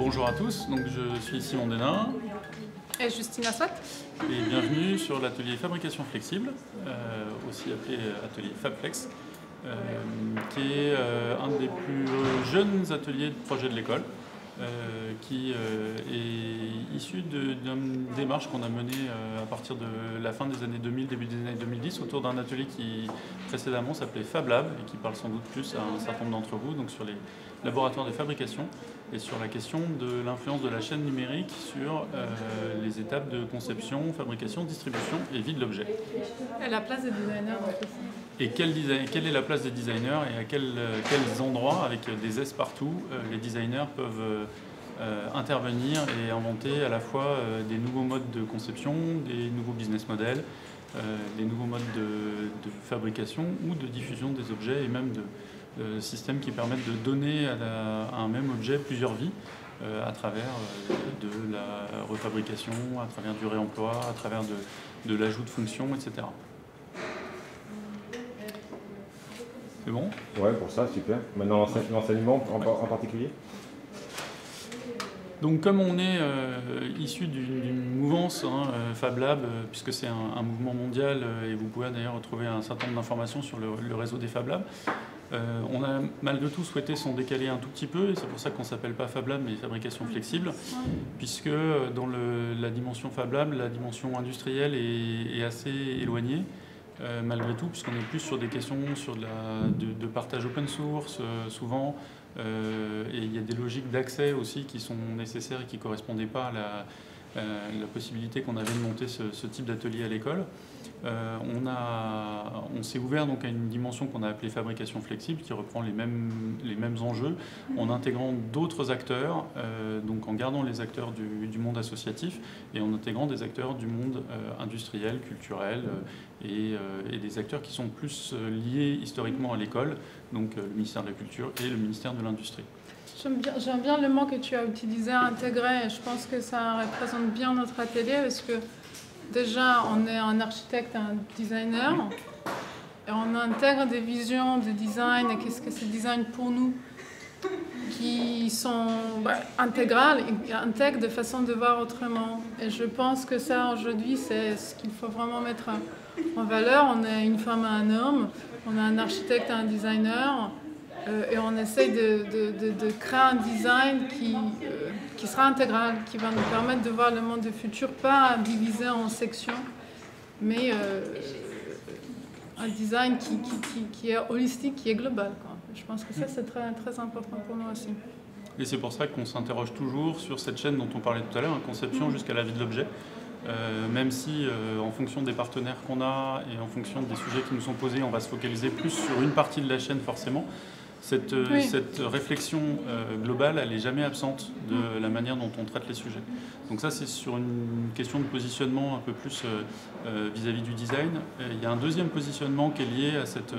Bonjour à tous, donc je suis Simon Denain. Et Justine Assouat. Et bienvenue sur l'atelier Fabrication Flexible, aussi appelé atelier FabFlex, qui est un des plus jeunes ateliers de projet de l'école, qui est issu d'une démarche qu'on a menée à partir de la fin des années 2000, début des années 2010, autour d'un atelier qui précédemment s'appelait FabLab et qui parle sans doute plus à un certain nombre d'entre vous, donc sur les laboratoires de fabrication et sur la question de l'influence de la chaîne numérique sur les étapes de conception, fabrication, distribution et vie de l'objet. Et la place des designers dans tout ça. Et quelle est la place des designers et à quels endroits, avec des S partout, les designers peuvent intervenir et inventer à la fois des nouveaux modes de conception, des nouveaux business models, des nouveaux modes de fabrication ou de diffusion des objets et même de systèmes qui permettent de donner à un même objet plusieurs vies à travers de la refabrication, à travers du réemploi, à travers de l'ajout de fonctions, etc. C'est bon? Ouais, pour ça, super. Maintenant, l'enseignement en particulier? Donc comme on est issu d'une mouvance, FabLab, puisque c'est un mouvement mondial, et vous pouvez d'ailleurs retrouver un certain nombre d'informations sur le réseau des FabLab, on a malgré tout souhaité s'en décaler un tout petit peu, et c'est pour ça qu'on ne s'appelle pas FabLab, mais Fabrication Flexible, puisque dans la dimension FabLab, la dimension industrielle est assez éloignée, malgré tout, puisqu'on est plus sur des questions de partage open source, souvent, et il y a des logiques d'accès aussi qui sont nécessaires et qui ne correspondaient pas à la possibilité qu'on avait de monter ce type d'atelier à l'école. On s'est ouvert donc à une dimension qu'on a appelée fabrication flexible, qui reprend les mêmes enjeux, en intégrant d'autres acteurs, donc en gardant les acteurs du monde associatif et en intégrant des acteurs du monde industriel, culturel, et des acteurs qui sont plus liés historiquement à l'école, donc le ministère de la Culture et le ministère de l'Industrie. J'aime bien le mot que tu as utilisé, intégrer. Je pense que ça représente bien notre atelier parce que déjà, on est un architecte, un designer, et on intègre des visions de design et qu'est-ce que c'est design pour nous, qui sont intégrales, et intègrent de façon de voir autrement. Et je pense que ça, aujourd'hui, c'est ce qu'il faut vraiment mettre en valeur. On est une femme et un homme, on a un architecte et un designer, et on essaye de créer un design qui sera intégral, qui va nous permettre de voir le monde du futur, pas divisé en sections, mais un design qui est holistique, qui est global, quoi. Je pense que ça, c'est très, très important pour nous aussi. Et c'est pour ça qu'on s'interroge toujours sur cette chaîne dont on parlait tout à l'heure, conception jusqu'à la vie de l'objet. Même si, en fonction des partenaires qu'on a et en fonction des sujets qui nous sont posés, on va se focaliser plus sur une partie de la chaîne forcément, cette réflexion globale, elle n'est jamais absente de la manière dont on traite les sujets. Donc ça, c'est sur une question de positionnement un peu plus vis-à-vis du design. Il y a un deuxième positionnement qui est lié à cette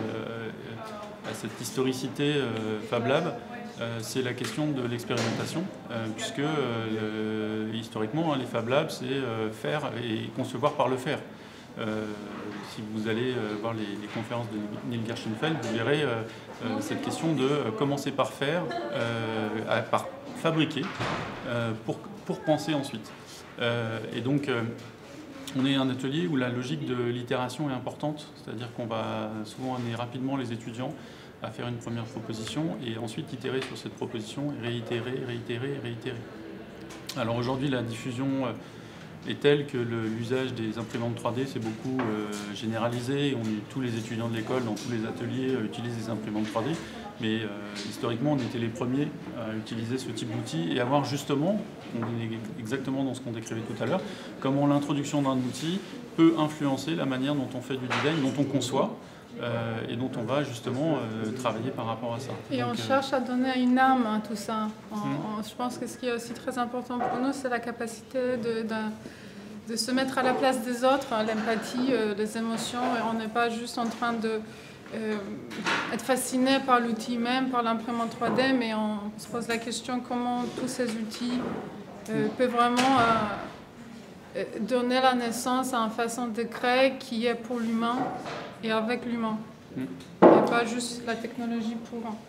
historicité FabLab. C'est la question de l'expérimentation, puisque historiquement, les Fab Labs, c'est faire et concevoir par le faire. Si vous allez voir les conférences de Neil Gershenfeld, vous verrez cette question de commencer par faire, par fabriquer, pour penser ensuite. Et donc, on est un atelier où la logique de l'itération est importante, c'est-à-dire qu'on va souvent amener rapidement les étudiants à faire une première proposition et ensuite itérer sur cette proposition et réitérer, réitérer, réitérer. Alors aujourd'hui, la diffusion est telle que l'usage des imprimantes 3D s'est beaucoup généralisé. Tous les étudiants de l'école, dans tous les ateliers, utilisent des imprimantes 3D. Mais historiquement, on était les premiers à utiliser ce type d'outil et à voir justement, on est exactement dans ce qu'on décrivait tout à l'heure, comment l'introduction d'un outil peut influencer la manière dont on fait du design, dont on conçoit, et dont on va justement travailler par rapport à ça. Et donc, on cherche à donner une âme à tout ça. Je pense que ce qui est aussi très important pour nous, c'est la capacité de se mettre à la place des autres, l'empathie, les émotions, et on n'est pas juste en train de être fasciné par l'outil même, par l'imprimante 3D, mais on se pose la question comment tous ces outils peuvent vraiment donner la naissance à une façon de créer qui est pour l'humain et avec l'humain, et pas juste la technologie pour.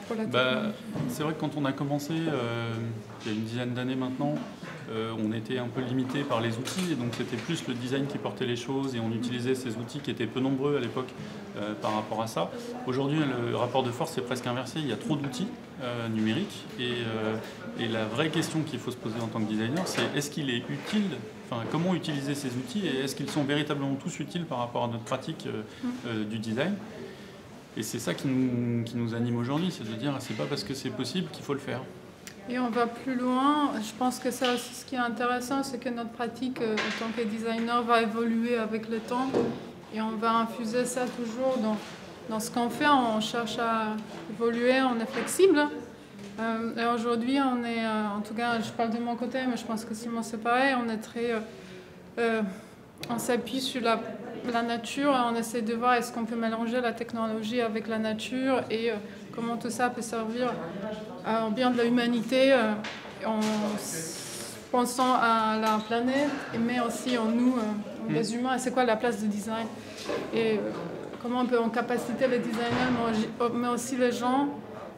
pour la technologie. C'est vrai que quand on a commencé, il y a une dizaine d'années maintenant, on était un peu limité par les outils, et donc c'était plus le design qui portait les choses, et on utilisait ces outils qui étaient peu nombreux à l'époque par rapport à ça. Aujourd'hui, le rapport de force est presque inversé, il y a trop d'outils numériques, et la vraie question qu'il faut se poser en tant que designer, c'est est-ce qu'il est utile, enfin comment utiliser ces outils, et est-ce qu'ils sont véritablement tous utiles par rapport à notre pratique du design. Et c'est ça qui nous anime aujourd'hui, c'est de dire c'est pas parce que c'est possible qu'il faut le faire. Et on va plus loin. Je pense que ça aussi, ce qui est intéressant, c'est que notre pratique en tant que designer va évoluer avec le temps et on va infuser ça toujours dans ce qu'on fait. On cherche à évoluer, on est flexible. Et aujourd'hui, on est, en tout cas, je parle de mon côté, mais je pense que Simon c'est pareil, on est très... on s'appuie sur la nature, on essaie de voir est-ce qu'on peut mélanger la technologie avec la nature et comment tout ça peut servir au bien de l'humanité en pensant à la planète, mais aussi en nous, les humains, et c'est quoi la place du design et comment on peut en capaciter les designers, mais aussi les gens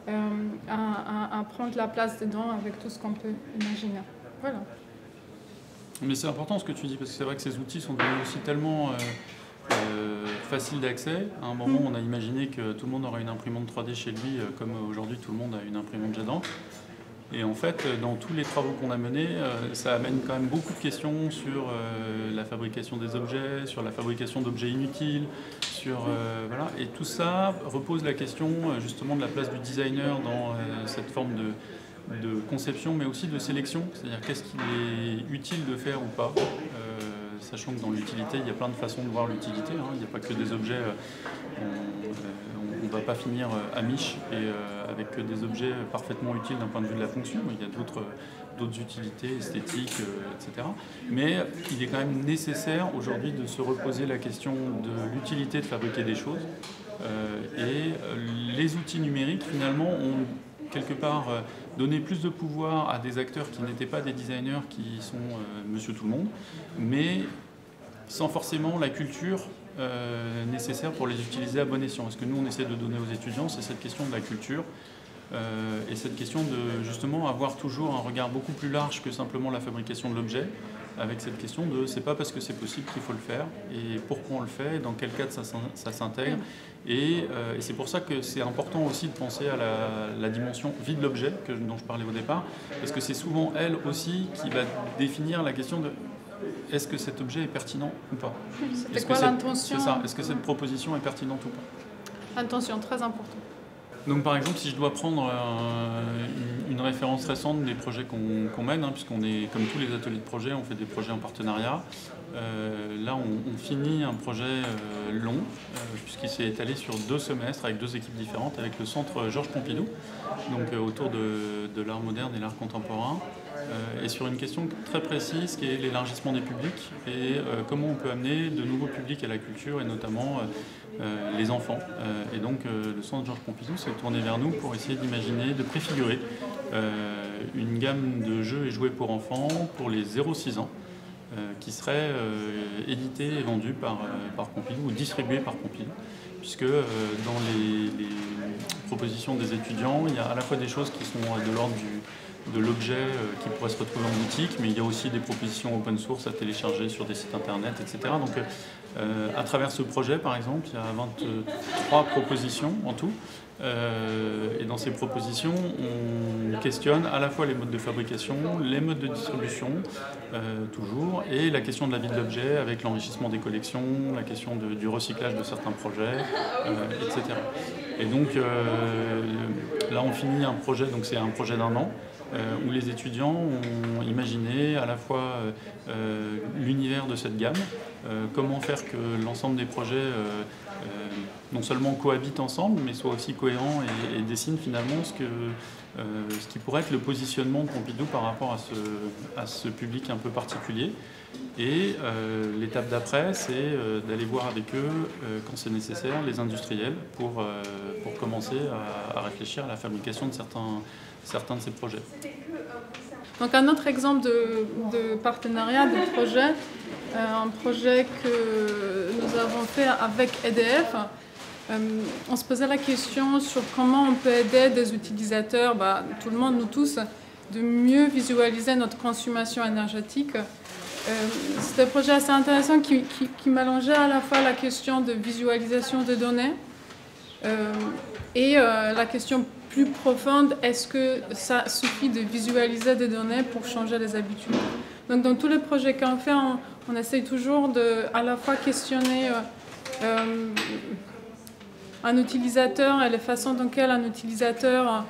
à prendre la place dedans avec tout ce qu'on peut imaginer. Voilà. Mais c'est important ce que tu dis, parce que c'est vrai que ces outils sont devenus aussi tellement faciles d'accès. À un moment, on a imaginé que tout le monde aurait une imprimante 3D chez lui, comme aujourd'hui tout le monde a une imprimante jet d'encre. Et en fait, dans tous les travaux qu'on a menés, ça amène quand même beaucoup de questions sur la fabrication des objets, sur la fabrication d'objets inutiles, voilà. Et tout ça repose la question justement de la place du designer dans cette forme de conception, mais aussi de sélection, c'est-à-dire qu'est-ce qu'il est utile de faire ou pas, sachant que dans l'utilité, il y a plein de façons de voir l'utilité, hein. Il n'y a pas que des objets, on ne va pas finir amiche et avec des objets parfaitement utiles d'un point de vue de la fonction, il y a d'autres utilités esthétiques, etc. Mais il est quand même nécessaire aujourd'hui de se reposer la question de l'utilité de fabriquer des choses, et les outils numériques finalement ont quelque part donner plus de pouvoir à des acteurs qui n'étaient pas des designers, qui sont monsieur tout le monde, mais sans forcément la culture nécessaire pour les utiliser à bon escient. Ce que nous on essaie de donner aux étudiants, c'est cette question de la culture et cette question de justement avoir toujours un regard beaucoup plus large que simplement la fabrication de l'objet, avec cette question de c'est pas parce que c'est possible qu'il faut le faire, et pourquoi on le fait, dans quel cadre ça s'intègre. Et c'est pour ça que c'est important aussi de penser à la dimension vie de l'objet dont je parlais au départ, parce que c'est souvent elle aussi qui va définir la question de est-ce que cet objet est pertinent ou pas. C'était quoi l'intention ? C'est ça, est-ce que cette proposition est pertinente ou pas. Intention, très important. Donc par exemple, si je dois prendre une référence récente des projets qu'on mène, hein, puisqu'on est, comme tous les ateliers de projet, on fait des projets en partenariat. Là, on finit un projet long, puisqu'il s'est étalé sur 2 semestres avec 2 équipes différentes, avec le centre Georges Pompidou, donc autour de l'art moderne et l'art contemporain, et sur une question très précise qui est l'élargissement des publics et comment on peut amener de nouveaux publics à la culture, et notamment les enfants. Et donc le centre Georges Pompidou s'est tourné vers nous pour essayer d'imaginer, de préfigurer une gamme de jeux et jouets pour enfants pour les 0-6 ans, qui serait édité et vendu par Pompidou ou distribué par Pompidou, puisque dans les propositions des étudiants, il y a à la fois des choses qui sont de l'ordre de l'objet qui pourrait se retrouver en boutique, mais il y a aussi des propositions open source à télécharger sur des sites internet, etc. Donc à travers ce projet, par exemple, il y a 23 propositions en tout. Et dans ces propositions, on questionne à la fois les modes de fabrication, les modes de distribution, toujours, et la question de la vie de l'objet avec l'enrichissement des collections, la question du recyclage de certains projets, etc. Et donc là, on finit un projet, donc c'est un projet d'1 an, où les étudiants ont imaginé à la fois l'univers de cette gamme, comment faire que l'ensemble des projets non seulement cohabitent ensemble, mais soient aussi cohérents et dessinent finalement ce qui pourrait être le positionnement de Pompidou par rapport à ce public un peu particulier. Et l'étape d'après, c'est d'aller voir avec eux, quand c'est nécessaire, les industriels pour commencer à réfléchir à la fabrication de certains de ces projets. Donc un autre exemple de partenariat, de projet, un projet que nous avons fait avec EDF, on se posait la question sur comment on peut aider des utilisateurs, tout le monde, nous tous, de mieux visualiser notre consommation énergétique. C'était un projet assez intéressant qui mélangeait à la fois la question de visualisation des données et la question plus profonde, est-ce que ça suffit de visualiser des données pour changer les habitudes? Donc dans tous les projets qu'on fait, on essaye toujours de à la fois questionner un utilisateur et la façon dont un utilisateur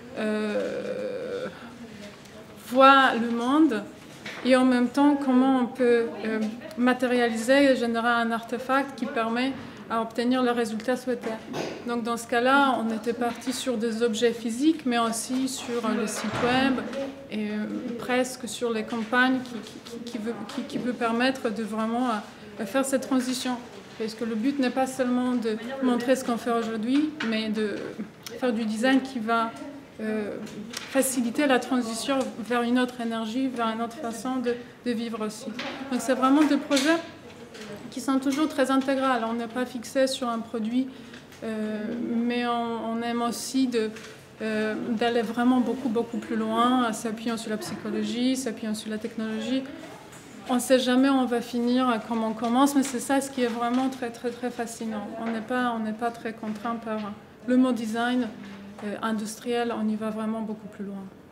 voit le monde, et en même temps comment on peut matérialiser et générer un artefact qui permet à obtenir le résultat souhaité. Donc dans ce cas-là, on était parti sur des objets physiques, mais aussi sur le site web et presque sur les campagnes qui peut permettre de vraiment faire cette transition. Parce que le but n'est pas seulement de montrer ce qu'on fait aujourd'hui, mais de faire du design qui va faciliter la transition vers une autre énergie, vers une autre façon de vivre aussi. Donc c'est vraiment des projets qui sont toujours très intégrales. On n'est pas fixé sur un produit, mais on aime aussi d'aller vraiment beaucoup plus loin, s'appuyant sur la psychologie, s'appuyant sur la technologie. On ne sait jamais où on va finir, comme on commence, mais c'est ça ce qui est vraiment très fascinant. On n'est pas très contraint par le mot design industriel, on y va vraiment beaucoup plus loin.